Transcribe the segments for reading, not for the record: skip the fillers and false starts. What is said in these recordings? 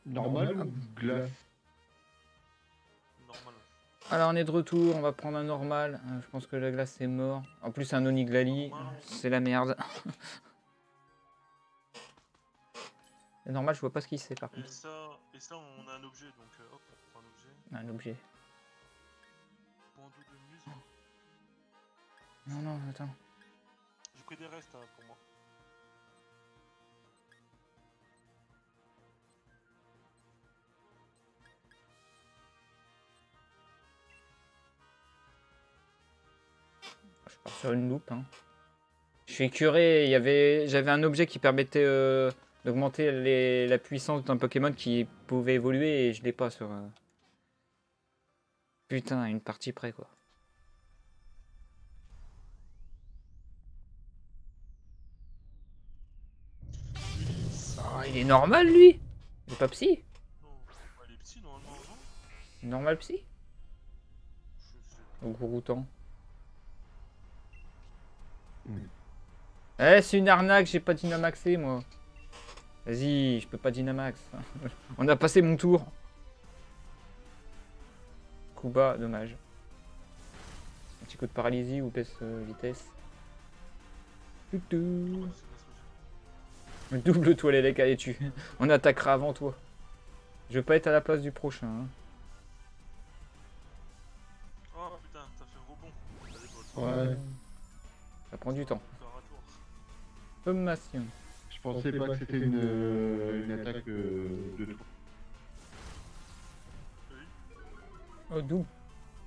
Normal ou glace? Normal. Alors on est de retour, on va prendre un normal. Je pense que la glace c'est mort. En plus un Oniglali, c'est la merde. Le normal je vois pas ce qu'il c'est par contre. Et ça on a un objet donc hop on prend un objet. Un objet. Bandeau de muse. Non non attends. J'ai pris des restes hein, pour moi. Je pars sur une loupe. Hein. Je suis curé, j'avais un objet qui permettait d'augmenter la puissance d'un Pokémon qui pouvait évoluer et je l'ai pas sur... Putain, une partie près quoi. Oh, il est normal lui. Il est pas psy. Non, il est petit normalement non. Normal psy. Je sais. Au Gouroutan. Eh, c'est une arnaque, j'ai pas Dynamaxé moi. Vas-y, je peux pas Dynamax. On a passé mon tour. Coup bas, dommage. Un petit coup de paralysie ou baisse vitesse. Toutou. Double toile les allez tu. On attaquera avant toi. Je veux pas être à la place du prochain. Hein. Oh putain, t'as fait rebond. Ouais. Ça prend du temps. Opératoire. Sommation. Je pensais pas que c'était une attaque de tour. Oui. Oh, d'où? Ok,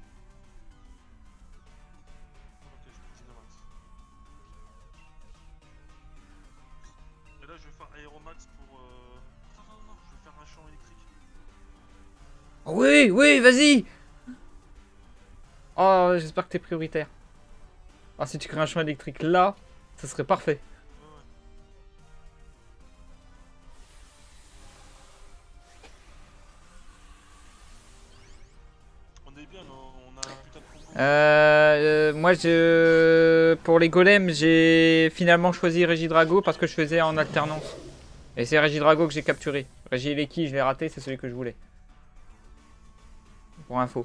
je peux Dynamax. Et là je vais faire Aéromax pour non, je vais faire un champ électrique. Oh, oui, oui, vas-y. Oh, j'espère que t'es prioritaire. Ah, si tu crées un champ électrique là, ça serait parfait. Ouais. On est bien, non? On a un putain de combo. Moi, pour les golems, j'ai finalement choisi Regidrago parce que je faisais en alternance. Et c'est Regidrago que j'ai capturé. Regileki, je l'ai raté, c'est celui que je voulais. Pour info.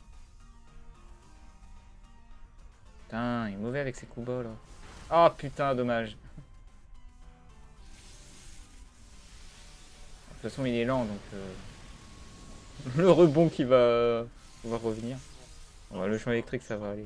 Putain, il est mauvais avec ses coups bas là. Oh putain, dommage. De toute façon, il est lent donc. Le rebond qui va revenir. Bon, le champ électrique, ça va aller.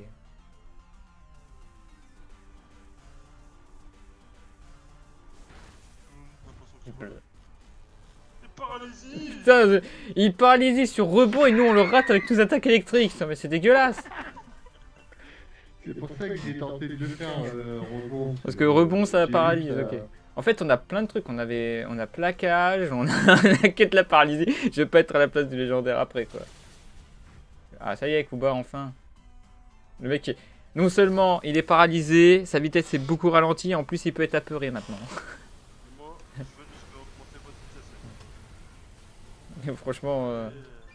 Paralysie. Putain, il paralysie sur rebond et nous on le rate avec tous les attaques électriques. Putain, mais c'est dégueulasse. C'est pour ça que j'ai tenté de le faire rebond. Parce que rebond ça J'ai paralyse, vu ça. ok. En fait, on a plein de trucs. On a plaquage, on a la quête de la paralysie. Je vais pas être à la place du légendaire après quoi. Ah, ça y est, Kuba, enfin. Le mec, non seulement il est paralysé, sa vitesse est beaucoup ralentie, en plus il peut être apeuré maintenant. Moi, je vais augmenter votre vitesse. Et franchement.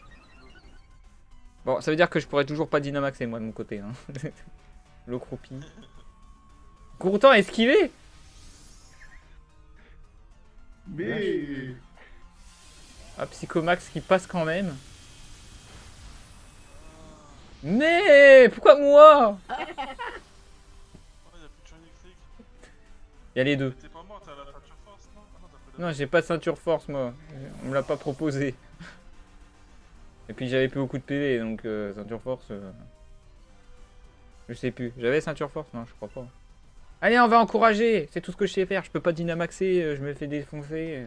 Bon, ça veut dire que je pourrais toujours pas Dynamaxer moi de mon côté. Hein. Le croupi. Courtant esquivé. Mais... Ah, Psychomax qui passe quand même. Mais pourquoi moi? Oh, y'a plus de champ électrique. Il y a les deux. T'es pas mort, t'as la ceinture force, non? Ah non, t'as pas Non, j'ai pas de ceinture force moi. On me l'a pas proposé. Et puis j'avais plus beaucoup de PV donc ceinture force. Je sais plus. J'avais ceinture force? Non, je crois pas. Allez, on va encourager. C'est tout ce que je sais faire. Je peux pas Dynamaxer. Je me fais défoncer.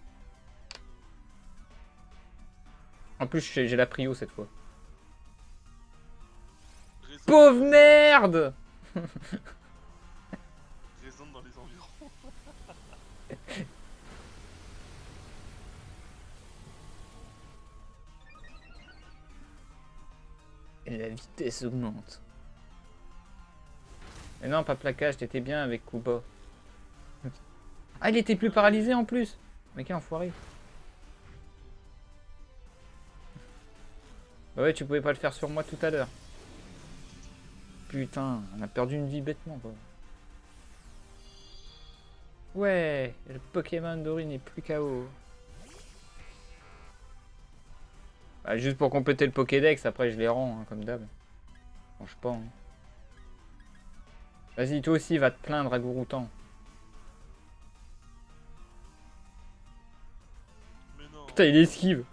En plus, j'ai la prio cette fois. Résonne- Pauvre merde. Résonne dans les environs. Et la vitesse augmente. Mais non, pas plaquage, t'étais bien avec Kuba. Ah, il était plus paralysé en plus. Mais quel enfoiré. Bah ouais, tu pouvais pas le faire sur moi tout à l'heure. Putain, on a perdu une vie bêtement quoi. Ouais, le Pokémon Dory n'est plus KO. Bah, juste pour compléter le Pokédex, après je les rends, hein, comme d'hab. Change pas. Hein. Vas-y, toi aussi, va te plaindre à Gouroutan. Mais non. Putain, il esquive.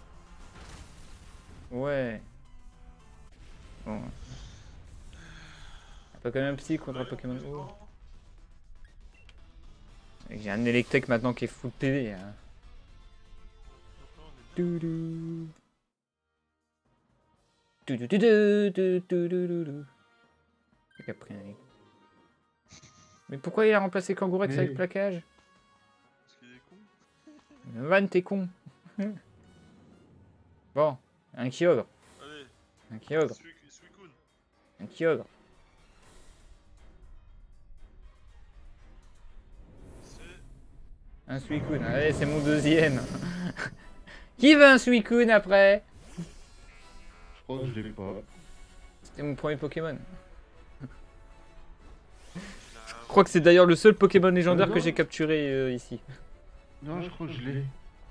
Ouais. Bon. Un peu quand même psy contre un Pokémon haut. J'ai un Electek maintenant qui est full PV. Hein. Doudou. Doudou. Il a pris un... Mais pourquoi il a remplacé Kangourex avec plaquage? Parce qu'il est con. Van, t'es con. Bon, un Kyogre. Allez. Un Kyogre. Suicune. Un Kyogre. C'est... Un Suicune. Allez, c'est mon deuxième. Qui veut un Suicune après? Je crois que je l'ai pas. C'était mon premier Pokémon. Je crois que c'est d'ailleurs le seul Pokémon légendaire que j'ai capturé ici. Non, je crois que je l'ai. Ouais,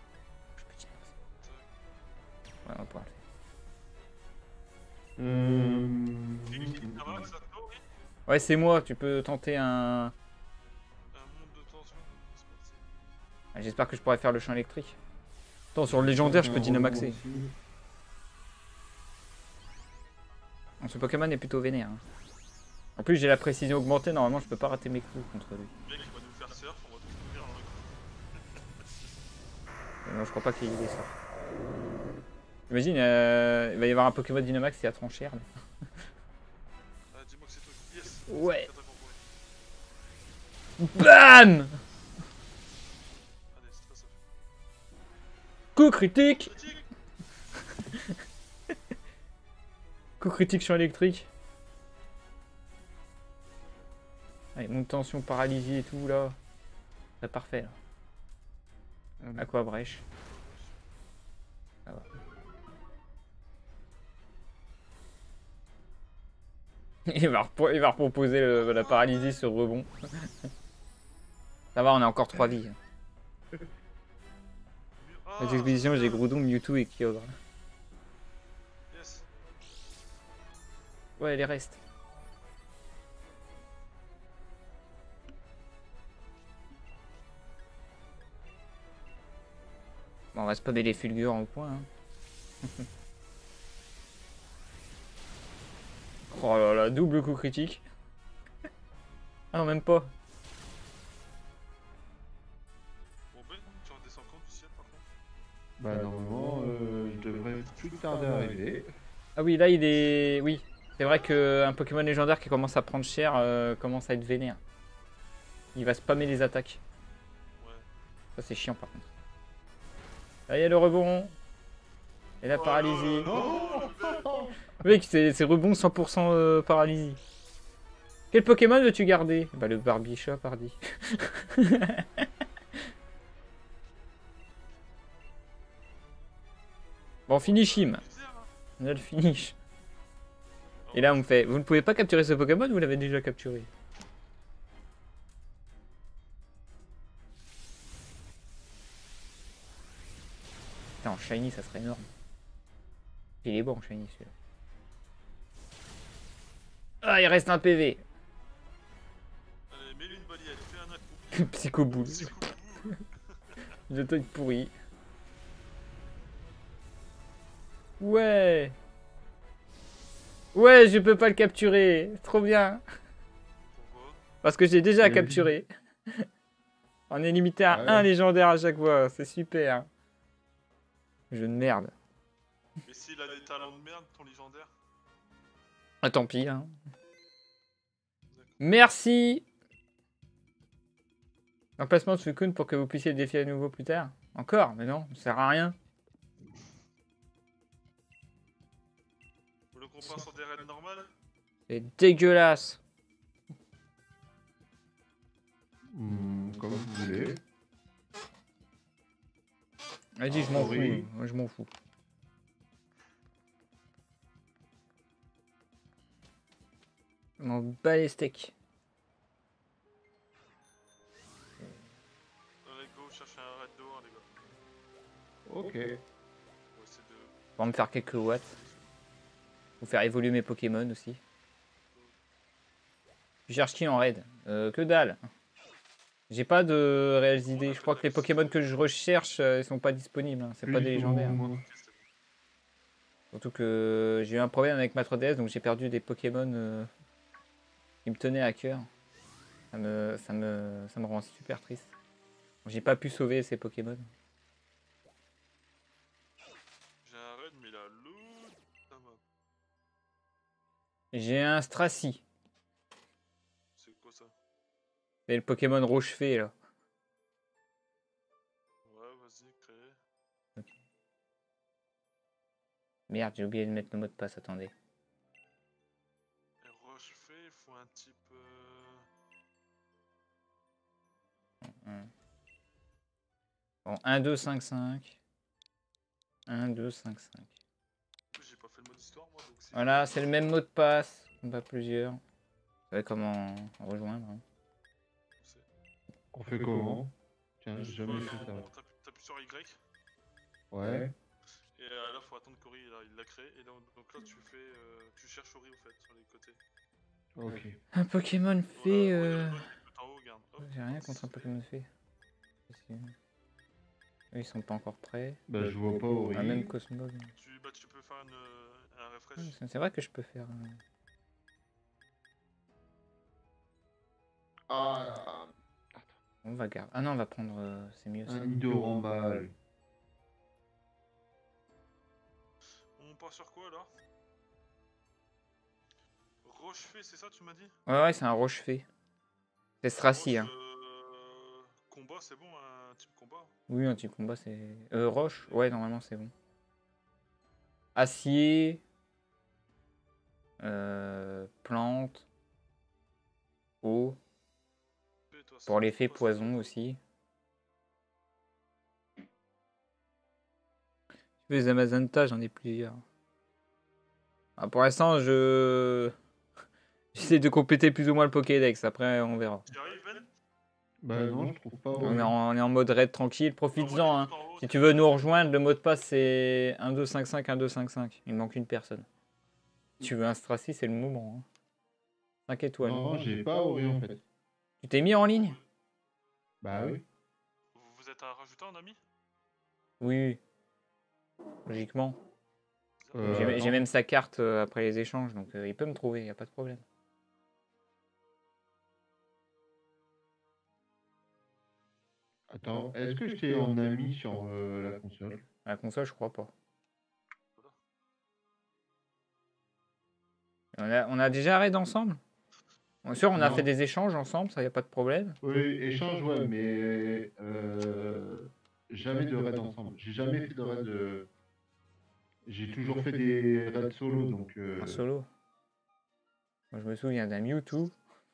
on va pouvoir le faire. Ouais, c'est moi, tu peux tenter un... Un monde de tension. C'est parti. Ah, j'espère que je pourrai faire le champ électrique. Attends, sur le légendaire, je peux Dynamaxer. Ce Pokémon est plutôt vénère. Hein. En plus, j'ai la précision augmentée, normalement, je peux pas rater mes coups contre lui. Le mec, il va nous faire surf, on va tout mourir dans le... Non, je crois pas qu'il y ait des sorts. Imagine, il va y avoir un Pokémon Dynamax qui a tranché. Ah, dis-moi que c'est toi. Yes. Ouais. C'est BAM! Allez, c'est très simple. Coup critique! Critique. Coup critique champ électrique. Allez, monte tension, paralysie et tout là. C'est parfait là. Aqua brèche. Ça va. Il va reproposer la paralysie sur rebond. Ça va, on a encore 3 vies. Ah, Les expéditions, j'ai Groudon, Mewtwo et Kyogre. yes. Ouais, les restes. Bon, on va spammer les fulgures au point. Hein. Oh là là, double coup critique. Ah non, même pas. Bon ben, tu redescends quand du ciel par contre? Bah normalement, je devrais plus tarder à arriver. Ah oui, là il est... Oui, c'est vrai qu'un Pokémon légendaire qui commence à prendre cher commence à être vénère. Il va spammer les attaques. Ouais. Ça c'est chiant par contre. Là il y a le rebond. Et la Oh paralysie. là là là là. Mec, c'est rebond 100% paralysie. Quel Pokémon veux-tu garder? Bah le Barbichop, pardi. Bon, finish him. On a le finish. Et là on me fait, vous ne pouvez pas capturer ce Pokémon, vous l'avez déjà capturé. Putain, en shiny ça serait énorme. Il est bon en shiny celui-là. Ah, il reste un PV. Allez, mets-lui une balayette, fais un coup. Psychoboule. C'est cool. Je te pourri. Ouais. Ouais, je peux pas le capturer. Trop bien. Pourquoi? Parce que j'ai déjà capturé. On est limité à un légendaire à chaque fois. C'est super. Jeu de merde. Mais s'il a des talents de merde, ton légendaire? Ah, tant pis. Hein. Merci. Emplacement de Suicune pour que vous puissiez le défier à nouveau plus tard. Encore? Mais non, ça sert à rien. Vous le comparez sur des raids normales? C'est dégueulasse. Comme vous voulez. Vas-y, je m'en fous. Oui. Moi, je m'en fous. Je m'en bats les steaks. Allez, go, chercher un raid d'eau, hein, les gars. Ok. On va essayer de Pour me faire quelques watts. Pour faire évoluer mes Pokémon aussi. Tu cherches qui en raid? Que dalle. J'ai pas de réelles idées. Je crois que les Pokémon que je recherche, ils sont pas disponibles. Hein. C'est pas des légendaires. Surtout que j'ai eu un problème avec ma 3DS, donc j'ai perdu des Pokémon qui me tenaient à cœur. Ça me rend super triste. J'ai pas pu sauver ces Pokémon. J'ai un raid, mais la loot, ça va. J'ai un Stracy. C'est quoi ça? C'est le Pokémon Rochefée là. Ouais, vas-y, crée. Merde, j'ai oublié de mettre le mot de passe, attendez. Et Rochefait, il faut un type. Bon, 1, 2, 5, 5. 1, 2, 5, 5. J'ai pas fait le mode histoire, moi, donc c'est. Voilà, c'est le même mot de passe. On va plusieurs. Vous savez comment rejoindre. Hein. On fait comment? Tiens, j'ai jamais fait ça. T'appuies sur Y. Ouais. Et là, faut attendre qu'Ori il l'a créé. Et donc là, tu fais. Tu cherches Ori, au fait, sur les côtés. Ok. Un Pokémon fait. Voilà, tout en haut, regarde. Hop. J'ai rien contre un Pokémon fait. Eux, ils sont pas encore prêts. Bah, je vois pas Ori. Ah, même Cosmog. Tu peux faire un refresh. C'est vrai que je peux faire. Ah, On va garder. Ah non, on va prendre. C'est mieux ça. un Nidoramble. On part sur quoi alors? Rochefait, c'est ça, tu m'as dit? Ouais, c'est un Rochefait. C'est Stracy, hein. Combat, c'est bon, un type combat? Oui, un type combat, c'est. Roche? Ouais, normalement, c'est bon. Acier. Plante. Eau. Pour l'effet poison aussi. Les Amazonta, j'en ai plusieurs. Ah, pour l'instant, j'essaie de compléter plus ou moins le Pokédex. Après, on verra. Tu arrives, Ben? Bah non, je trouve pas Ori. On est en mode raid tranquille. Profites-en. Hein. Si tu veux nous rejoindre, le mot de passe c'est 1255 1255. Il me manque une personne. Si tu veux un Stracy, c'est le moment. Hein. 5 étoiles. Non, j'ai pas Ori en fait. Tu t'es mis en ligne? Bah oui. Vous êtes à rajouter en ami? Oui. Logiquement. J'ai Attends. même sa carte après les échanges, donc il peut me trouver, y a pas de problème. Attends, est-ce que j'étais en ami sur la console? À la console, je crois pas. On a déjà raid ensemble? Bien sûr, on a Non. fait des échanges ensemble, ça y a pas de problème. Oui, échange, ouais, mais jamais de raid ensemble. J'ai jamais fait de raid. J'ai toujours fait des raids solo, donc. Un solo. Moi, je me souviens d'un Mewtwo.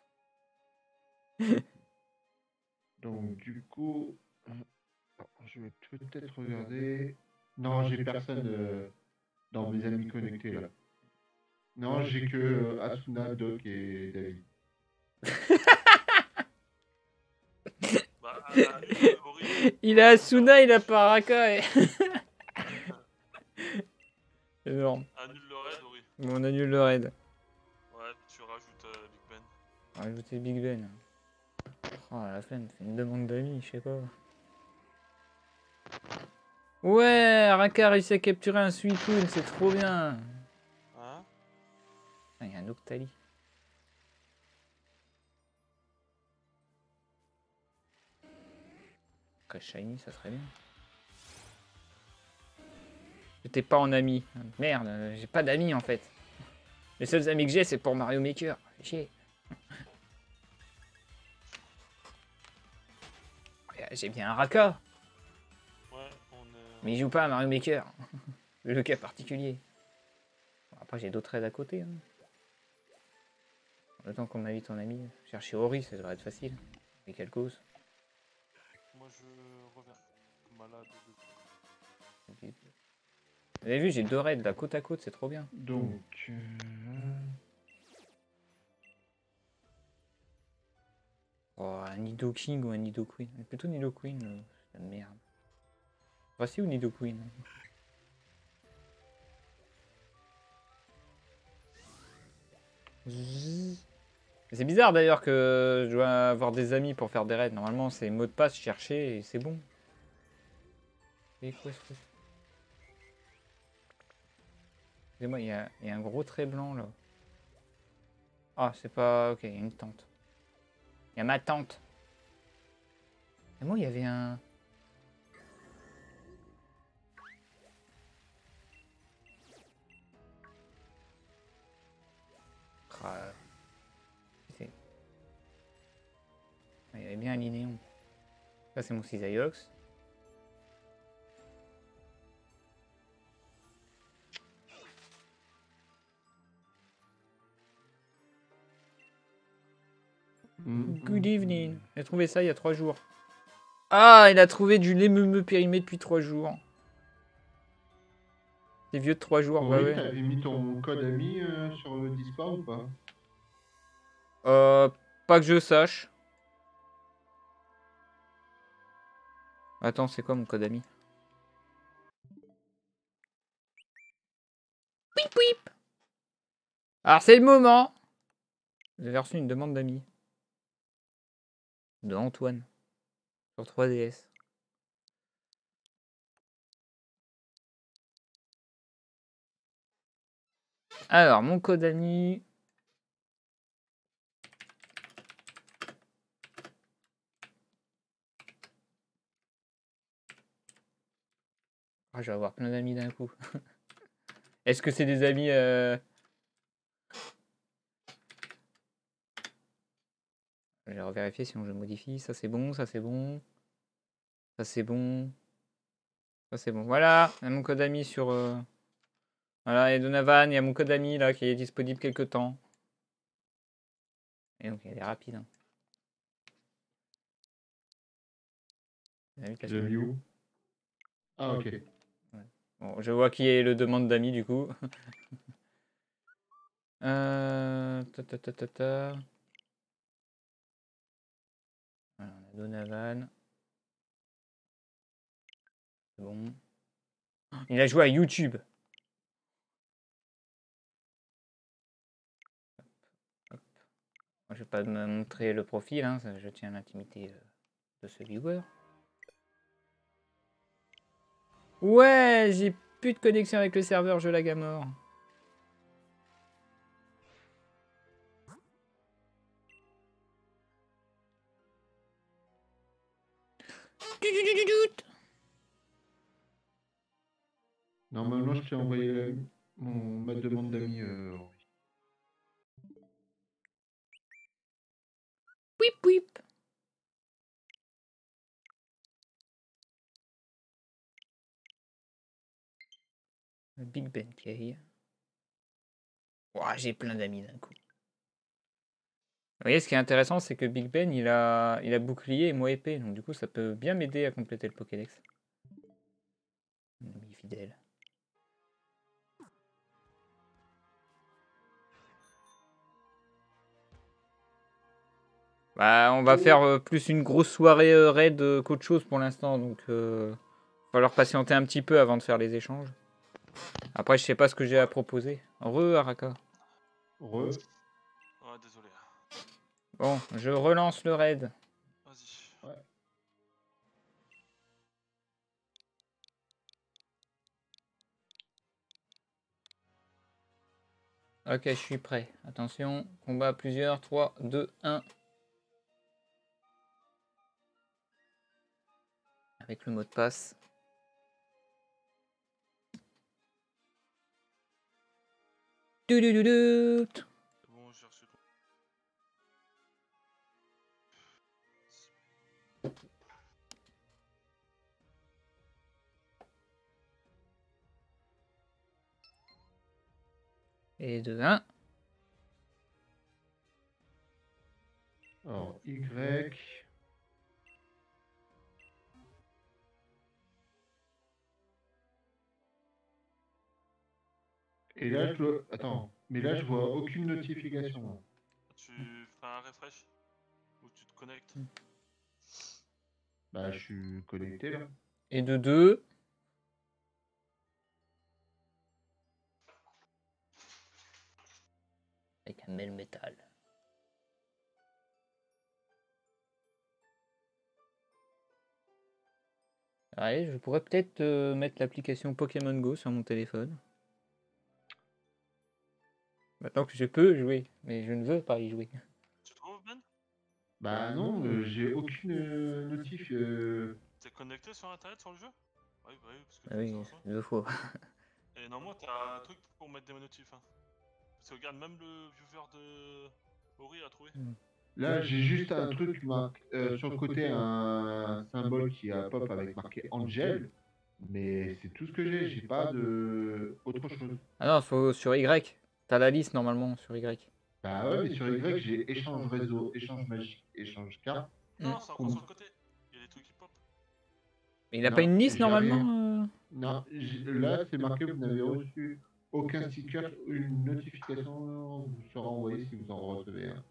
Donc, du coup, je vais peut-être regarder. Non, j'ai personne dans mes amis connectés là. Non, j'ai que Asuna, Doc et David. Bah, Ori, Il a Asuna, il a Paraka. Et... Énorme. annule le raid, Ori. Bon, on annule le raid. Ouais, tu rajoutes Big Ben. On va ajouter Big Ben. Oh la flemme, c'est une demande d'amis, je sais pas. Ouais, Araka a réussi à capturer un Suicune, c'est trop bien. Hein? Il y a un Octali. Très shiny, ça serait bien. J'étais pas en ami. Merde, j'ai pas d'amis en fait. Les seuls amis que j'ai, c'est pour Mario Maker. Chier. J'ai bien un Raka, Ouais, mais il joue pas à Mario Maker. C'est le cas particulier. Bon, après, j'ai d'autres raids à côté. Hein. Le temps qu'on m'invite en ami, chercher Ori, ça devrait être facile. Et quelle cause? Moi je reviens. Malade. Vous avez vu, j'ai 2 raids là, côte à côte, c'est trop bien. Donc. Oh, un Nidoking ou un Nidoqueen. Plutôt Nidoqueen, c'est de la merde. Voici ou Nidoqueen? C'est bizarre d'ailleurs que je dois avoir des amis pour faire des raids. Normalement, c'est mot de passe, chercher et c'est bon. Et quoi ce truc? Excusez-moi, il y a un gros trait blanc là. Ah, c'est pas. Ok, il y a une tente. Il y a ma tante. Et moi, il y avait un. Ah, il y avait bien un linéon. Ça, c'est mon cisailleux. Good evening. J'ai trouvé ça il y a 3 jours. Ah, il a trouvé du lait meumeux périmé depuis 3 jours. C'est vieux de 3 jours, bah Oui, ouais. t'avais mis ton code ami sur le Discord ou pas? Pas que je sache. Attends, c'est quoi mon code ami? Pouip pouip. Alors c'est le moment. Vous avez reçu une demande d'amis. De Antoine. Sur 3DS. Alors, mon code ami. Ah, je vais avoir plein d'amis d'un coup. Est-ce que c'est des amis Je vais revérifier sinon je modifie. Ça c'est bon, ça c'est bon. Ça c'est bon. Ça c'est bon. Voilà, il y a mon code ami sur... Voilà, et Donovan, il y a mon code ami là qui est disponible quelque temps. Et donc il est rapide. Hein. Je l'ai mis où? Ah, ok. Ouais. Bon, je vois qui est le demande d'amis du coup. Ta, ta, ta, ta, ta. Voilà, on a Donovan. C'est bon. Il a joué à YouTube. Hop. Je vais pas me montrer le profil, hein, je tiens à l'intimité de ce viewer. Ouais, j'ai plus de connexion avec le serveur, je lag à mort. Normalement, je t'ai envoyé ma demande d'amis. Pouip pouip. Big Ben Kay. Ouah, j'ai plein d'amis d'un coup. Vous voyez, ce qui est intéressant, c'est que Big Ben, il a bouclier et moi épée. Donc du coup, ça peut bien m'aider à compléter le Pokédex. Un ami fidèle. Bah, on va faire plus une grosse soirée raid qu'autre chose pour l'instant. Donc, va falloir patienter un petit peu avant de faire les échanges. Après, je sais pas ce que j'ai à proposer. Araka. Ouais, désolé. Bon, je relance le raid. Vas-y. Ouais. Ok, je suis prêt. Attention, combat à plusieurs. 3, 2, 1. Avec le mot de passe. C'est bon, j'ai reçu ton... Et 2, 1. Alors, Y. Et là, je dois... Attends, mais là, je vois aucune notification. Tu feras un refresh ou tu te connectes. Bah, je suis connecté là. Et de 2. Avec Melmetal. Allez, je pourrais peut-être mettre l'application Pokémon Go sur mon téléphone. Maintenant que je peux jouer, mais je ne veux pas y jouer. Tu trouves, Ben? Bah non, j'ai aucune notif. T'es connecté sur internet sur le jeu? Oui, bah oui, parce que Ah oui, comme ça. 2 fois. Et normalement, t'as un truc pour mettre des notifs. Hein. Parce que regarde, même le viewer de Ori a trouvé. Là, j'ai juste un truc sur le côté, un symbole qui a pop avec marqué Angel, mais c'est tout ce que j'ai. J'ai pas de autre chose. Ah non, faut sur Y. T'as la liste normalement sur Y. Bah ouais, mais sur Y, j'ai échange réseau, échange magique, échange carte. Non, c'est encore sur le côté. Il y a des trucs qui pop. Mais il a Non, pas une liste j'ai rien. normalement Non, là, c'est marqué, vous n'avez reçu aucun sticker, une notification vous sera envoyée si vous en recevez un.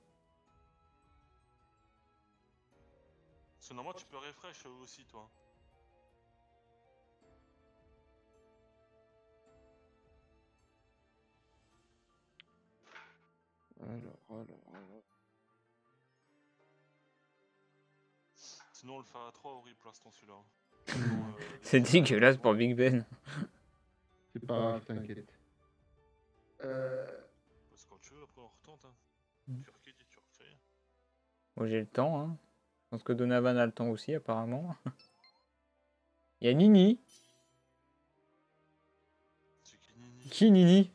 Parce que normalement, tu peux refresh aussi, toi. Alors. Sinon, on le fait à 3 Ori pour l'instant, celui-là. C'est dégueulasse pour Big Ben. C'est pas grave, t'inquiète. Parce que quand tu veux, après, on retente. Hein. Mm. Tu recliques et tu refais. Moi j'ai le temps. Hein. Je pense que Donovan a le temps aussi apparemment. Il y a Nini. C'est qui Nini? Qui Nini?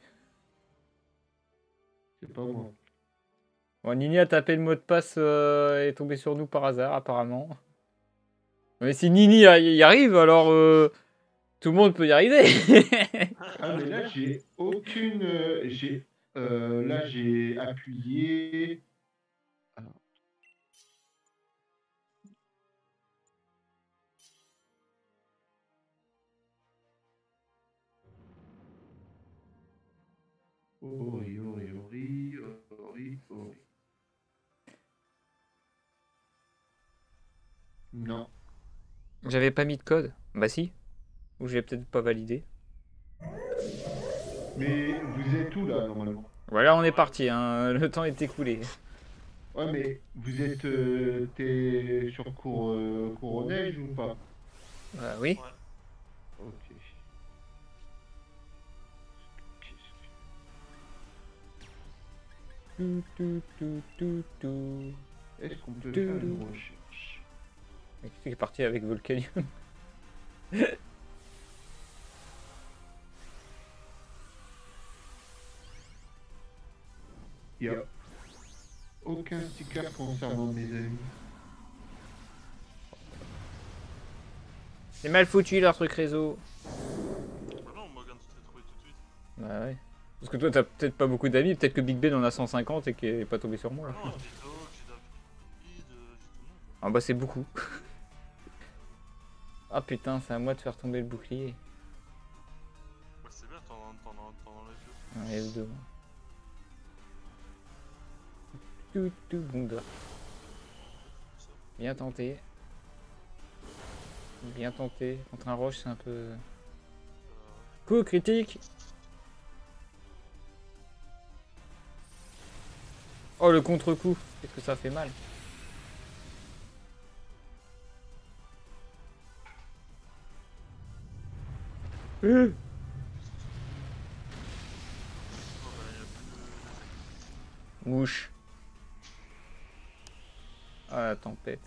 C'est pas moi. Bon, Nini a tapé le mot de passe et est tombé sur nous par hasard apparemment. Mais si Nini y arrive, alors tout le monde peut y arriver. Ah, mais là, j'ai aucune. Là, j'ai appuyé. Alors. Ori. Non. J'avais pas mis de code. Bah si. Ou j'ai peut-être pas validé. Mais vous êtes où là, normalement? Voilà, on est parti. Hein. Le temps est écoulé. Ouais, mais vous êtes. T'es sur Couronnège ou pas? Bah oui. Ouais. Ok. Est-ce qu'on peut faire une recherche? Qui est parti avec Volcanium. Il n'y a aucun sticker concernant mes amis. C'est mal foutu leur truc réseau. Bah non, Morgan, tu t'es trouvé tout de suite. Bah ouais. Parce que toi t'as peut-être pas beaucoup d'amis, peut-être que Big Ben en a 150 et qu'il est pas tombé sur moi. Ah non, j'ai Doc, j'ai David, j'ai tout le monde. Ah bah c'est beaucoup. Ah putain, c'est à moi de faire tomber le bouclier. Ouais, c'est bien, t'en enlèves deux. Un F2. Tout bunda. Ça. Bien tenté. Bien tenté. Contre un roche, c'est un peu. Coup critique. Oh le contre-coup. Qu'est-ce que ça fait mal. Oh, bah, y a plus de... Mouche. Ah la tempête.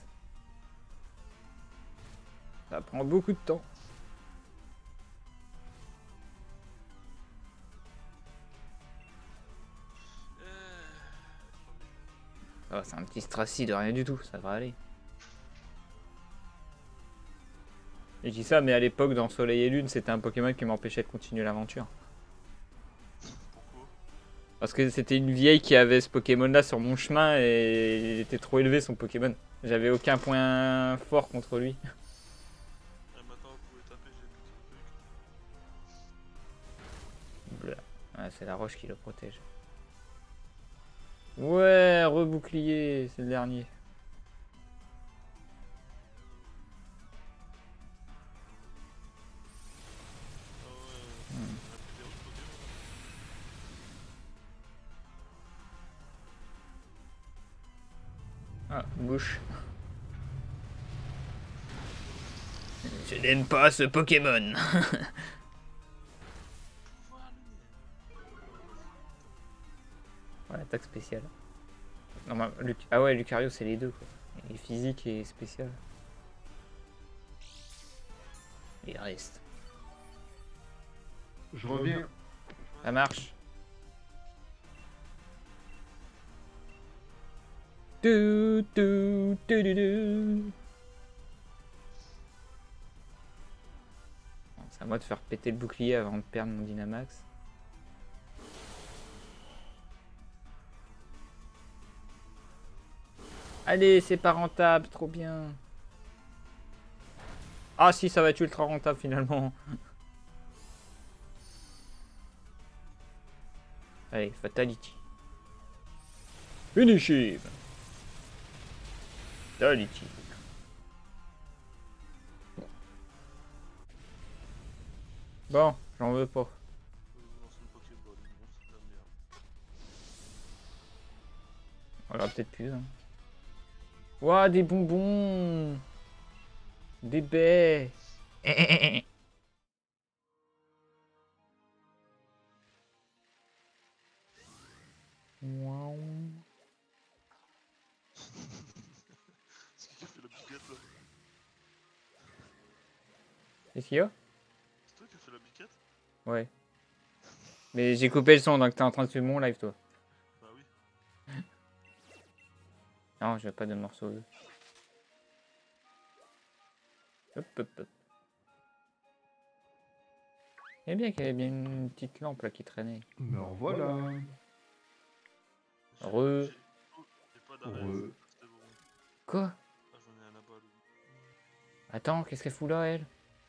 Ça prend beaucoup de temps. Ça va, c'est un petit Stracy de rien du tout, ça devrait aller. Et je dis ça, mais à l'époque, dans Soleil et Lune, c'était un Pokémon qui m'empêchait de continuer l'aventure. Pourquoi? Parce que c'était une vieille qui avait ce Pokémon-là sur mon chemin et il était trop élevé son Pokémon. J'avais aucun point fort contre lui. Et maintenant, vous pouvez taper, j'ai plus de trucs. Blah. Ouais, c'est la roche qui le protège. Ouais, rebouclier, c'est le dernier. Ah ouais, on a plus des routes Pokémon. Ah, bouche. Je n'aime pas ce Pokémon. Voilà, attaque spéciale. Non, ah ouais, Lucario, c'est les deux, quoi. Il est physique et spécial. Il reste. Je reviens. Ça marche. Du. C'est à moi de faire péter le bouclier avant de perdre mon Dynamax. Allez, c'est pas rentable, trop bien. Ah si, ça va être ultra rentable finalement. Allez, Fatality. Finish him. Fatality. Bon, j'en veux pas. On aura peut-être plus. Hein. Ouah, des bonbons. Des baies. Wow. C'est qui a fait la biquette là? Qu'est-ce qu'il y a? C'est toi qui as fait la biquette? Ouais. Mais j'ai coupé le son, donc t'es en train de suivre mon live, toi. Bah oui. Non, je veux pas de morceaux. Hop, hop, hop. Eh bien qu'il y avait bien une petite lampe là qui traînait. Mais en voilà. Re. J'ai pas d'arrêt. Re. C'était bon. Quoi? Ah, j'en ai un là-bas. Attends, qu'est-ce qu'elle fout là, elle?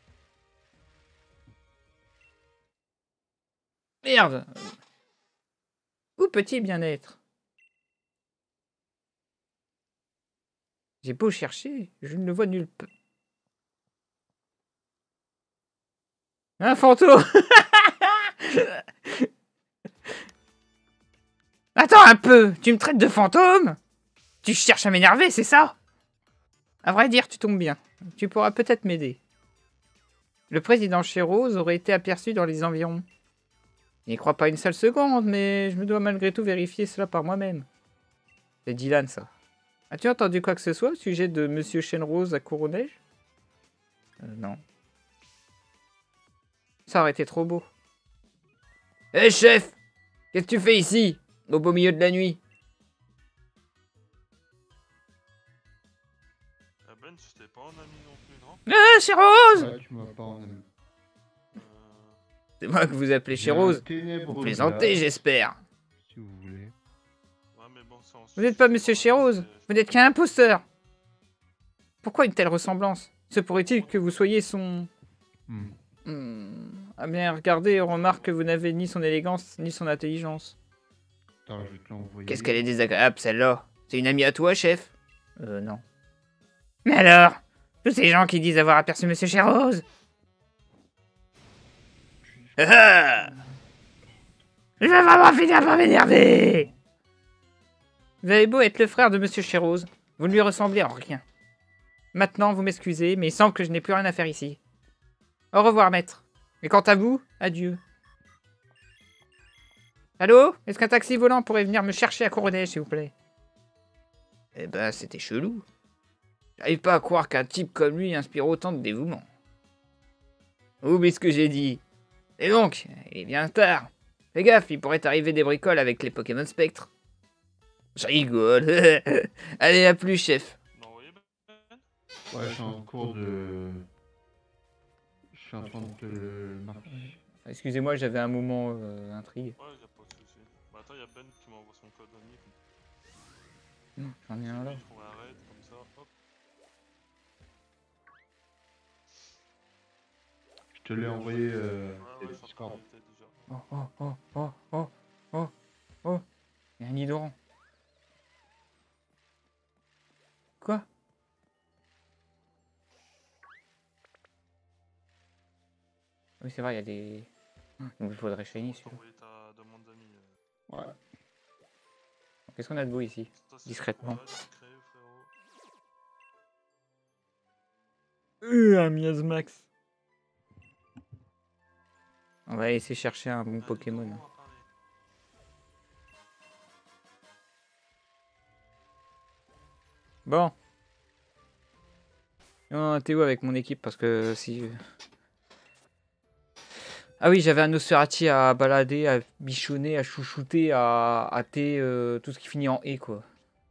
Merde! Où peut-il bien être? J'ai beau chercher, je ne le vois nulle part. Un fantôme! Attends un peu, tu me traites de fantôme? Tu cherches à m'énerver, c'est ça? À vrai dire, tu tombes bien. Tu pourras peut-être m'aider. Le président Chéros aurait été aperçu dans les environs. Je n'y crois pas une seule seconde, mais je me dois malgré tout vérifier cela par moi-même. C'est Dylan, ça. As-tu entendu quoi que ce soit au sujet de Monsieur Chêne-Rose à Courneige? Non. Ça aurait été trop beau. Hé, chef! Qu'est-ce que tu fais ici, au beau milieu de la nuit? Ah Ben, tu t'es pas un ami non plus, non? Ah, Chérose! Ouais, tu m'as pas en ami. C'est moi que vous appelez J'ai un Chérose. ténébreux Vous plaisantez, glas, j'espère. si vous voulez. Ouais, mais bon, ça, Vous n'êtes pas Monsieur Chérose. Vous n'êtes qu'un imposteur. Pourquoi une telle ressemblance? Se pourrait-il que vous soyez son... À bien regarder, on remarque que vous n'avez ni son élégance, ni son intelligence. Attends, je vais te l'envoyer. Qu'est-ce qu'elle est désagréable, celle-là? C'est une amie à toi, chef? Non. Mais alors? Tous ces gens qui disent avoir aperçu Monsieur Chérose? Ah! Je vais vraiment finir par m'énerver! Vous avez beau être le frère de Monsieur Chérose, vous ne lui ressemblez en rien. Maintenant, vous m'excusez, mais il semble que je n'ai plus rien à faire ici. Au revoir, maître. Et quant à vous, adieu. Allô? Est-ce qu'un taxi volant pourrait venir me chercher à Courneige, s'il vous plaît? Eh ben, c'était chelou. J'arrive pas à croire qu'un type comme lui inspire autant de dévouement. Oublie ce que j'ai dit. Et donc, il est bien tard. Fais gaffe, il pourrait arriver des bricoles avec les Pokémon Spectre. Je rigole. Allez, à plus, chef. Bah, envoyé, Ben? Ouais, je suis en cours de... Je suis en train de te le marquer. Excusez-moi, j'avais un moment intrigue. Ouais, y'a pas de soucis. Bah, attends, y'a Ben qui m'envoie son code ami. J'en ai un là. On arrête, comme ça, hop. Je te l'ai envoyé Ouais, ouais, je suis en train Discord. de noter déjà. Oh. Il y a un Nidoran. Quoi? Oui, c'est vrai, il y a des... Donc il faudrait shiny Je celui-là. envoyer ta demande d'amis. Ouais. Qu'est-ce qu'on a de beau ici? Toi, c'est- Discrètement. Ouais, discret, frérot. Un miasmax. On va essayer de chercher un bon Pokémon. comment on va parler. Bon. Non, t'es où avec mon équipe? Parce que si... Ah oui, j'avais un Nosferati à balader, à bichonner, à chouchouter, à thé, tout ce qui finit en « et » quoi.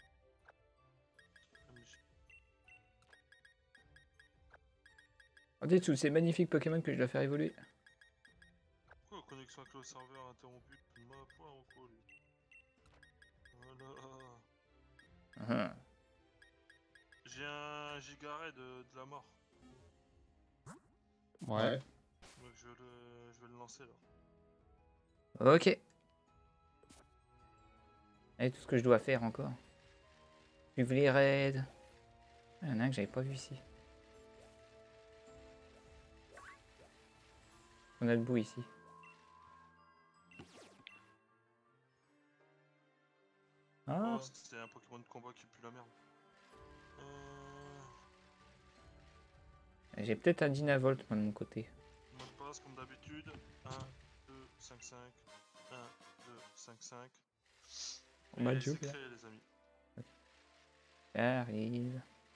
Regardez tous ces magnifiques Pokémon que je dois faire évoluer. Pourquoi la connexion avec le serveur interrompue de ma foi en quoi lui. Voilà. J'ai un gigaret de la mort. Ouais. Donc je vais le lancer là. Ok. Et tout ce que je dois faire encore. Suivre les raids. Il y en a un que j'avais pas vu ici. On a le bout ici. Ah. Oh, c'est un Pokémon de combat qui pue la merde. J'ai peut-être un Dynavolt moi de mon côté. Mot de passe comme d'habitude. 1, 2, 5, 5. 1, 2, 5, 5. On va Et jouer, c'est là. créé les amis. Arrive.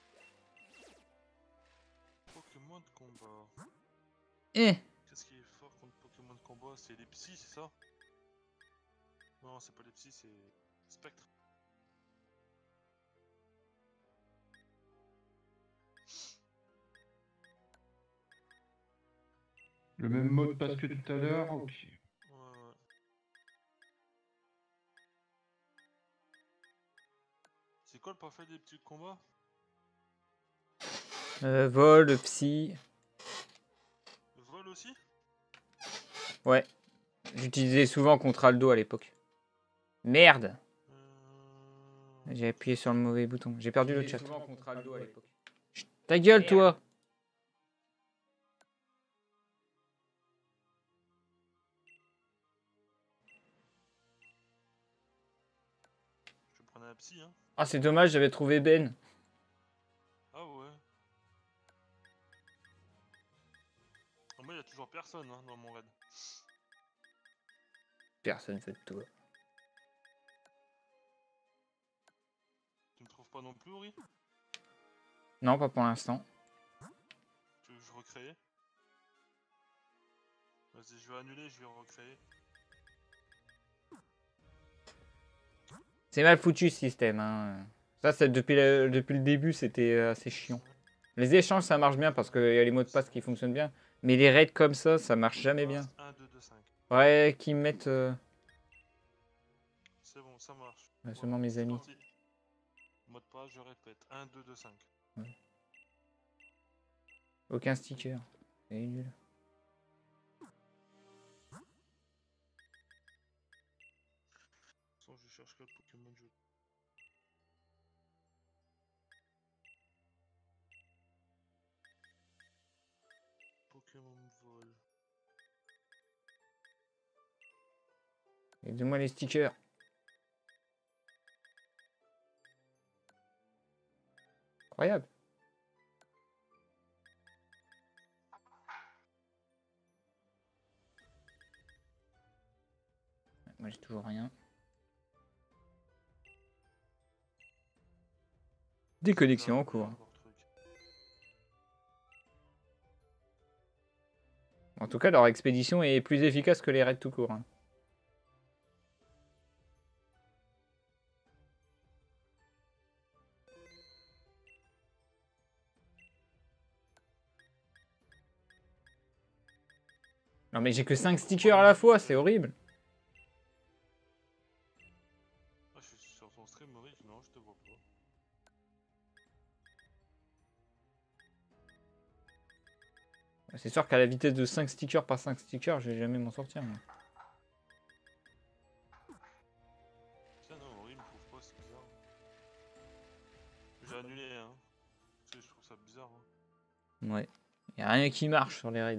Pokémon de combat. Eh. Qu'est-ce qui est fort contre Pokémon de combat? C'est les psys, c'est ça? Non, c'est pas les psys, c'est Spectre. Le même mot de passe que tout à l'heure. Ok. Ouais. C'est quoi le parfait des petits combats? Vol, psy. Vol aussi? Ouais. J'utilisais souvent contre Aldo à l'époque. Merde. J'ai appuyé sur le mauvais bouton. J'ai perdu le chat. Chut, ta gueule, toi. Je prenais un psy, hein. Ah, c'est dommage, j'avais trouvé Ben. Ah ouais. Moi, il y a toujours personne hein, dans mon raid. Personne fait de toi. Tu me trouves pas non plus, Ori? Non, pas pour l'instant. Tu veux que je recrée? Vas-y, je vais annuler, je vais recréer. C'est mal foutu ce système. Hein. Ça, depuis le début, c'était assez chiant. Les échanges, ça marche bien parce qu'il y a les mots de passe qui fonctionnent bien. Mais les raids comme ça marche jamais bien. 1, 2, 2, 5. Ouais, qui mettent... C'est bon, ça marche. Ouais, seulement mes amis. Parti. Mot de passe, je répète. 1, 2, 2, 5. Ouais. Aucun sticker. C'est nul. Je cherche quel Pokémon je... Pokémon vol. Et donne-moi les stickers. Incroyable. Moi j'ai toujours rien. Déconnexion en cours. En tout cas, leur expédition est plus efficace que les raids tout court. Hein. Non mais j'ai que 5 stickers à la fois, c'est horrible. Ah, je suis sur ton stream, Maurice. Non, je te vois pas. C'est sûr qu'à la vitesse de 5 stickers par 5 stickers, je vais jamais m'en sortir. Moi. Tiens, non, Maurice me trouve pas, c'est bizarre. J'ai annulé, hein. Tu sais, je trouve ça bizarre. Hein. Ouais. Y a rien qui marche sur les raids.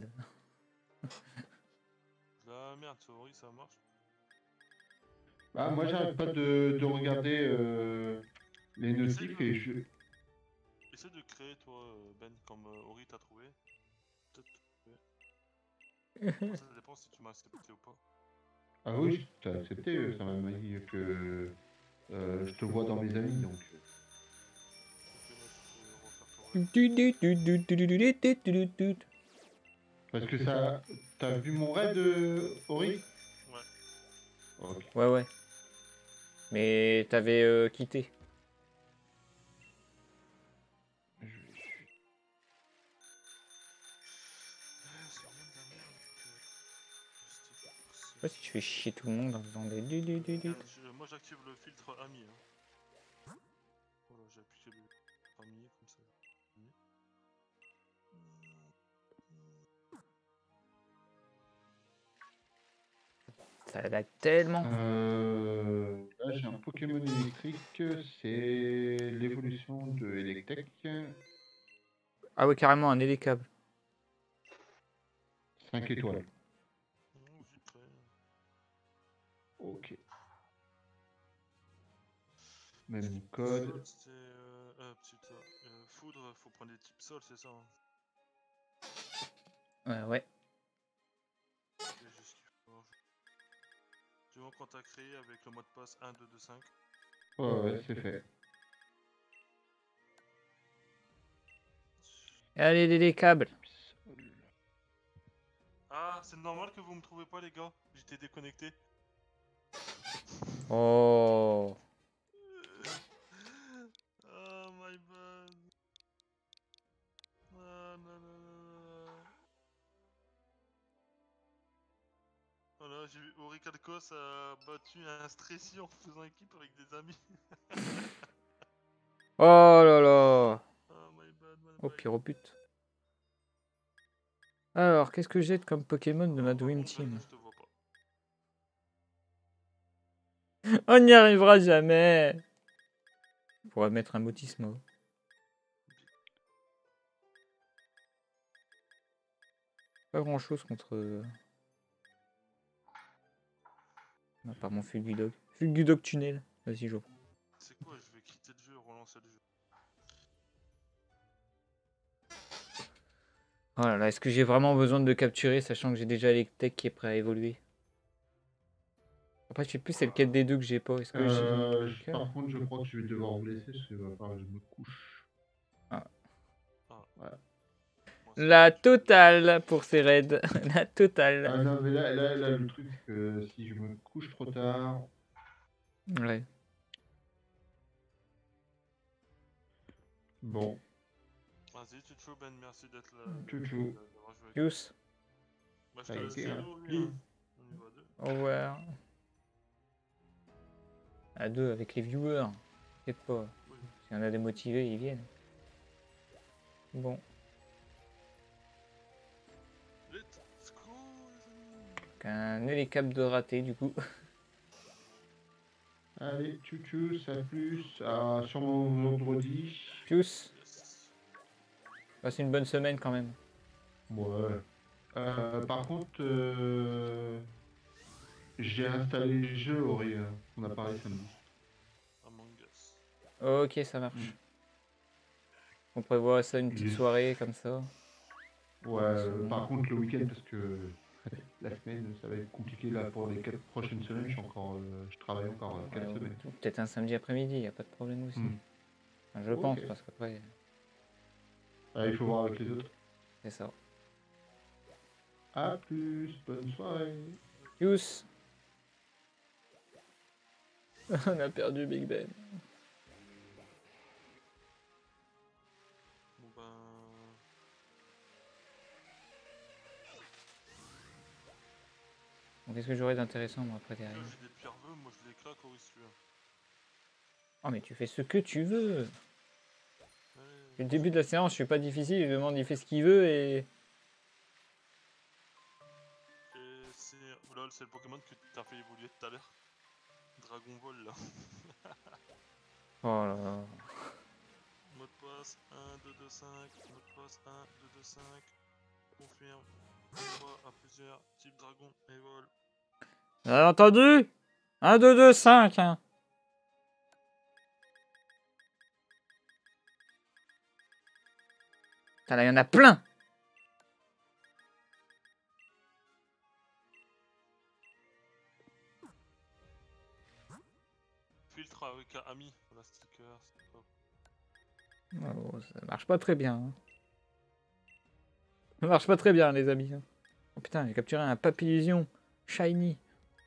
La merde, Maurice, ça marche. Bah, moi, j'arrête pas de regarder les notifs et je. Et essaie de créer, toi, Ben, comme Ori t'a trouvé. Peut-être trouver. Ça dépend si tu m'as accepté ou pas. Ah oui, je t'ai accepté, ça m'a dit que je te vois dans mes amis, donc... Ok, moi je peux refaire comme rêve. Parce que ça... T'as vu mon raid, Ori? Ouais. Ok. Ouais. Mais t'avais quitté. C'est bien de la merde que... Je sais pas si tu fais chier tout le monde en faisant des Moi j'active le filtre ami. Hein. Voilà, j'ai appliqué le ami comme ça. Ami. Ça lag tellement. Là, j'ai un Pokémon électrique, c'est l'évolution de Electek. Ah ouais, carrément, un Elecab. 5 étoiles. Vite prêt. Ok. Même code. Sol, c'était... foudre, faut prendre des types sol, c'est ça hein. Ouais. C'est juste qu'il faut... Tu vois quand t'as créé avec le mot de passe 1, 2, 2, 5. Ouais, c'est fait. Allez, les câbles. Ah, c'est normal que vous me trouvez pas les gars. J'étais déconnecté. Oh. Oh my bad. Ah, non. Voilà, j'ai vu Ori Kalkos a battu un stressé en faisant équipe avec des amis. Oh là là. Oh my bad. Oh, pyrobute. Alors, qu'est-ce que j'ai comme Pokémon de ma Dream Team? Je te vois pas. On n'y arrivera jamais. On pourrait mettre un Motismo. Pas grand chose contre... À part mon Fulgudog. Fulgudog tunnel. Vas-y, Jo. C'est quoi, je vais quitter le jeu et relancer le jeu. Oh là là, est-ce que j'ai vraiment besoin de le capturer, sachant que j'ai déjà l'Electek qui est prêt à évoluer? Après, je sais plus c'est lequel des deux que j'ai pas. Est-ce que j'ai... Par contre, je crois que je vais devoir vous laisser parce qu'il va falloir que je me couche. Voilà. La totale pour ces raids. La totale. Ah non, mais là, le truc, c'est que si je me couche trop tard... Ouais. Bon. Vas-y, Tutu, Ben, merci d'être là. Tutu. Yous. Bah, je Ça te a laisse été solo, un lui, pli. hein. On y va deux. Au revoir. À deux avec les viewers. T'inquiète pas. Oui. S'il y en a des motivés, ils viennent. Bon. Let's go, les amis. Un hélicap de raté, du coup. Allez, Tutu, ça plus. Sûrement vendredi. Pius. Yes. Passe une bonne semaine quand même. Ouais. Par contre, j'ai installé le jeu, Ori. On a parlé samedi. Among Us. Ok, ça marche. On prévoit ça une petite soirée comme ça. Ouais, par contre, le week-end, parce que la semaine, ça va être compliqué là pour les 4 prochaines semaines. Je travaille encore 4 semaines. Peut-être un samedi après-midi, y a pas de problème aussi. Enfin, je pense, parce qu'après, Il faut voir avec les autres. c'est ça. A plus, bonne soirée. Yous. On a perdu Big Ben. Bon ben... Bon, qu'est-ce que j'aurais d'intéressant moi après derrière? J'ai des pierres vœux, moi je les claque au risque. Oh mais tu fais ce que tu veux. Allez. Depuis le début de la séance, je suis pas difficile, je lui demande il fait ce qu'il veut et... Et c'est... Lol, c'est le Pokémon que t'as fait évoluer tout à l'heure. Dragon Ball là. Oh là là. Mot de passe 1, 2, 2, 5. Mot de passe 1, 2, 2, 5. Confirme. On à plusieurs. Type dragon et vol. Vous avez entendu? 1, 2, 2, 5 hein. Putain, là, il y en a plein. Filtre avec un ami. Voilà, sticker, c'est top. Oh, ça marche pas très bien. Hein. Ça marche pas très bien, les amis. Oh putain, j'ai capturé un papillusion shiny.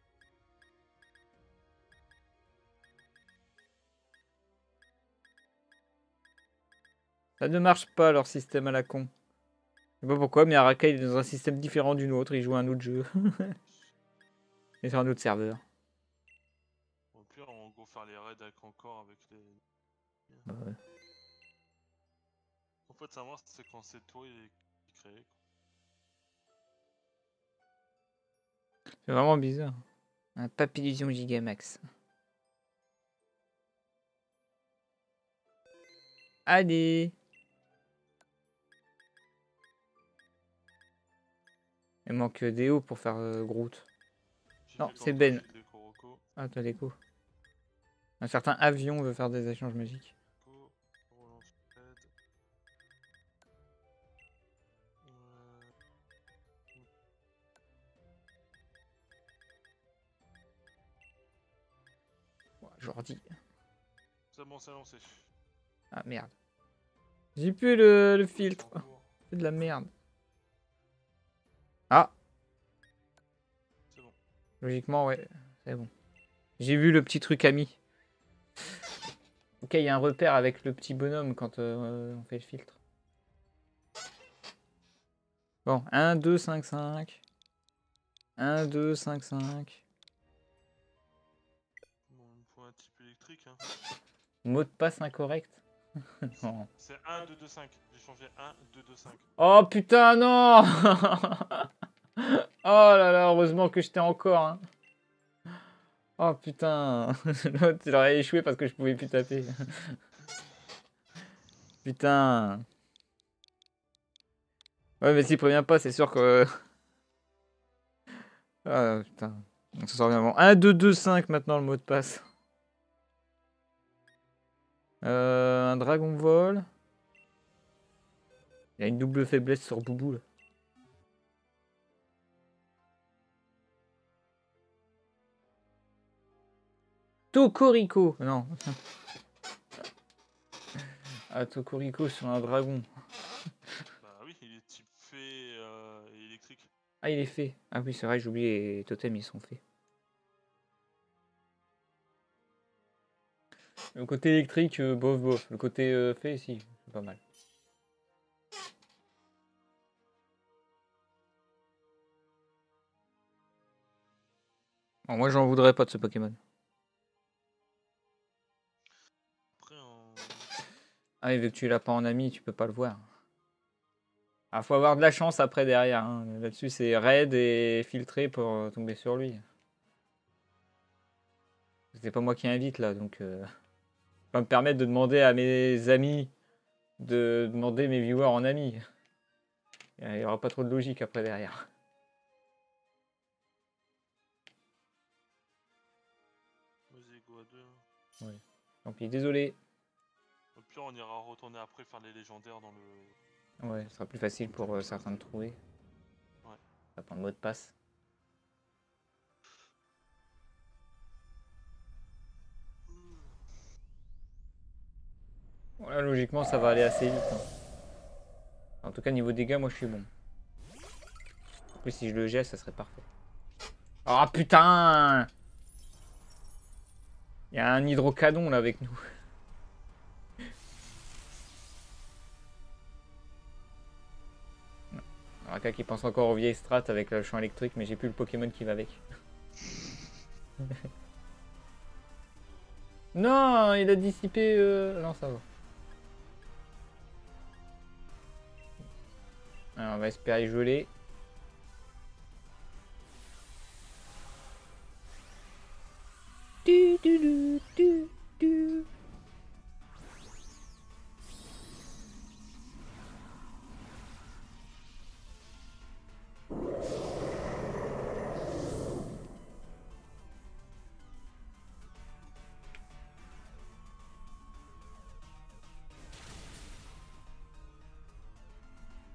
Ça ne marche pas, leur système à la con. Je sais pas pourquoi, mais Araka, il est dans un système différent du nôtre. Il joue à un autre jeu. Et sur un autre serveur. Au pire, on va go faire les raids avec encore avec les. Ouais. En fait, savoir c'est quand c'est toi qui crée. C'est vraiment bizarre. Un papillusion Gigamax. Allez. Il manque Déo pour faire Groot. Non, c'est Ben. Ah, t'as l'écho. Un certain avion veut faire des échanges magiques. Jordi. C'est bon, c'est lancé. Ah merde. J'ai plus le filtre. C'est de la merde. Ah. C'est bon. Logiquement, ouais. C'est bon. J'ai vu le petit truc ami. Ok, il y a un repère avec le petit bonhomme quand on fait le filtre. Bon, 1, 2, 5, 5. 1, 2, 5, 5. Bon, il me faut un type électrique. Hein. Mot de passe incorrect. Non. C'est 1, 2, 2, 5. J'ai changé 1, 2, 2, 5. Oh putain, non. Oh là là, heureusement que j'étais encore. Hein. Oh putain. L'autre, il aurait échoué parce que je pouvais plus taper. Putain. Ouais, mais s'il prévient pas, c'est sûr que... Ah putain. On s'en sort bien avant. 1, 2, 2, 5 maintenant le mot de passe. Un dragon vol. Il y a une double faiblesse sur Boubou là. Tokorico. Non. Ah, Tokorico sur un dragon. Bah oui, il est type fée et électrique. Ah, il est fait. Ah oui, c'est vrai, j'ai oublié, les totems, ils sont faits. Le côté électrique, bof, bof. Le côté fait, si, c'est pas mal. Bon, moi, j'en voudrais pas de ce Pokémon. Après, Ah, vu que tu l'as pas en ami, tu peux pas le voir. Ah, faut avoir de la chance après derrière. Hein. Là-dessus, c'est raid et filtré pour tomber sur lui. C'est pas moi qui invite là, donc pas me permettre de demander à mes amis de demander mes viewers en amis. Il y aura pas trop de logique après derrière. vas-y, go à 2. Ouais. Tant pis, désolé. Au pire, on ira retourner après faire les légendaires dans le. Ouais, ce sera plus facile pour certains de trouver. Ouais. Ça prend le mot de passe. Voilà, logiquement, ça va aller assez vite. Hein. En tout cas, niveau dégâts, moi, je suis bon. En plus, si je le gèle, ça serait parfait. Oh putain! Il y a un hydrocanon là avec nous. Raka qui pense encore aux vieilles strats avec le champ électrique, mais j'ai plus le Pokémon qui va avec. Non, il a dissipé. Non, ça va. Alors, on va espérer geler. Du, du, du, du, du.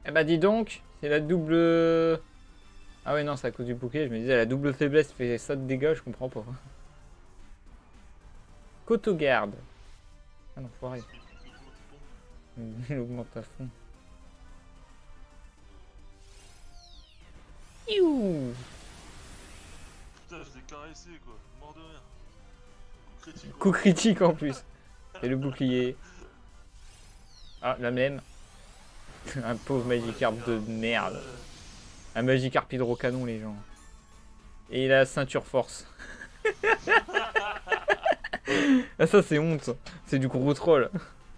Eh bah dis donc, c'est la double... Ah ouais non, c'est à cause du bouclier, je me disais la double faiblesse fait ça de dégâts, je comprends pas. Cotogarde. Ah non, foiré. Il augmente à fond. Iouh. Putain, je l'ai caressé quoi, mort de rien. Coup critique. Coup critique en plus. Et le bouclier. Ah, la même. Un pauvre Magikarp de merde. Un Magikarp hydrocanon, les gens. Et il a la ceinture force. Ah, ça, c'est honte. C'est du gros troll.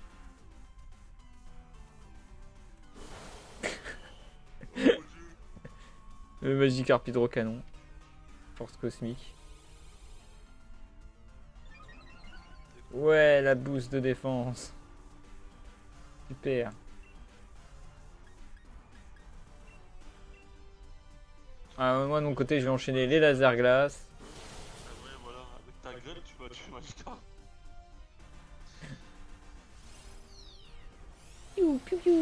Le Magikarp hydrocanon. Force cosmique. Ouais, la boost de défense. Super. Ah, moi, de mon côté, je vais enchaîner les lasers glaces. Ouais, voilà, avec ta grêle, tu vas tuer Magikarp. Piou, piou, piou.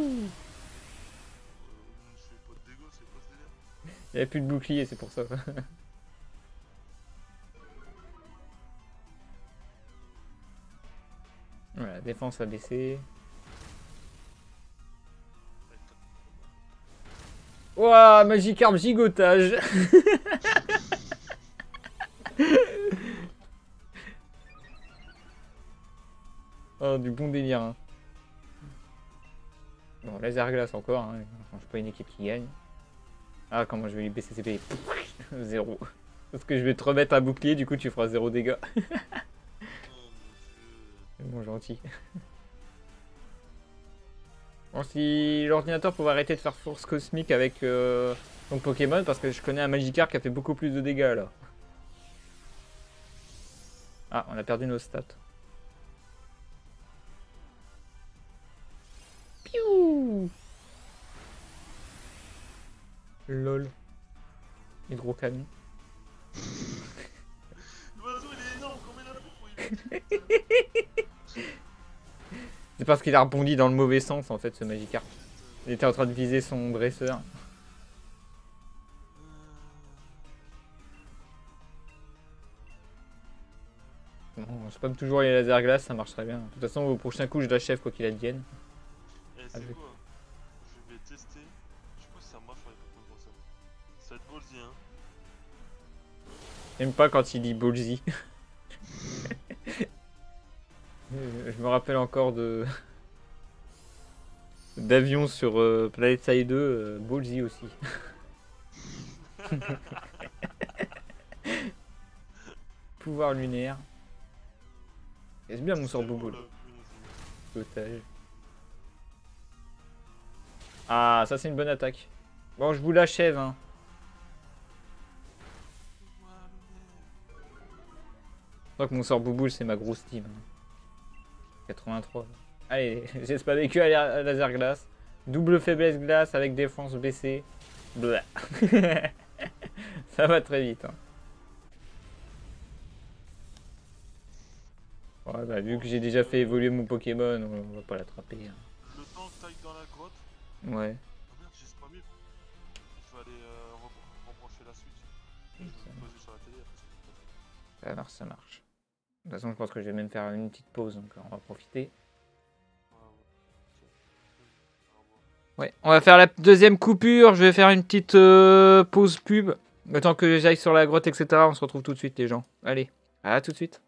Je fais pas de dégâts, c'est pas ce délire. Il n'y avait plus de bouclier, c'est pour ça. Voilà, défense a baissé. Ouah, Magikarp gigotage. Oh, du bon délire. Hein. Bon, laser glace encore. Hein. Je suis pas une équipe qui gagne. Ah, comment je vais lui baisser ses PV. 0. Parce que je vais te remettre un bouclier, du coup tu feras 0 dégâts. C'est bon, gentil. Bon, si l'ordinateur pouvait arrêter de faire force cosmique avec ton Pokémon, parce que je connais un Magikarp qui a fait beaucoup plus de dégâts là. Ah, on a perdu nos stats. Piou. Lol. Hydrocanon. L'oiseau il est énorme, combien il a fait. C'est parce qu'il a rebondi dans le mauvais sens en fait ce Magikarp. Il était en train de viser son dresseur. Bon, je spamme toujours les laser glace, ça marche très bien. De toute façon au prochain coup je l'achève quoi qu'il advienne. Eh, c'est quoi? Je vais tester. Je sais pas si ça marche sur les Pokémon comme ça. Ça va être ballsy, hein. J'aime pas quand il dit ballsy. Je me rappelle encore de d'avion sur Planet Side 2, ballsy aussi. Pouvoir lunaire. C'est bien mon sort boubou là. Otage. Ah, ça c'est une bonne attaque. Bon, je vous l'achève. Hein. Je crois que mon sort bouboule c'est ma grosse team. 83. Allez, j'ai pas vécu à laser glace. Double faiblesse glace avec défense baissée. Blah. Ça va très vite. Hein. Ouais, bah, vu que j'ai déjà fait évoluer mon Pokémon, on va pas l'attraper. Hein. Le temps que t'ailles dans la grotte. Ouais. Ah merde, j'ai spammé. Il faut aller rebrancher la Switch. Je vais me poser sur la télé après. Ça marche, ça marche. De toute façon, je pense que je vais même faire une petite pause, donc on va profiter. Ouais, on va faire la deuxième coupure. Je vais faire une petite pause pub. Le temps que j'aille sur la grotte, etc. On se retrouve tout de suite, les gens. Allez, à tout de suite.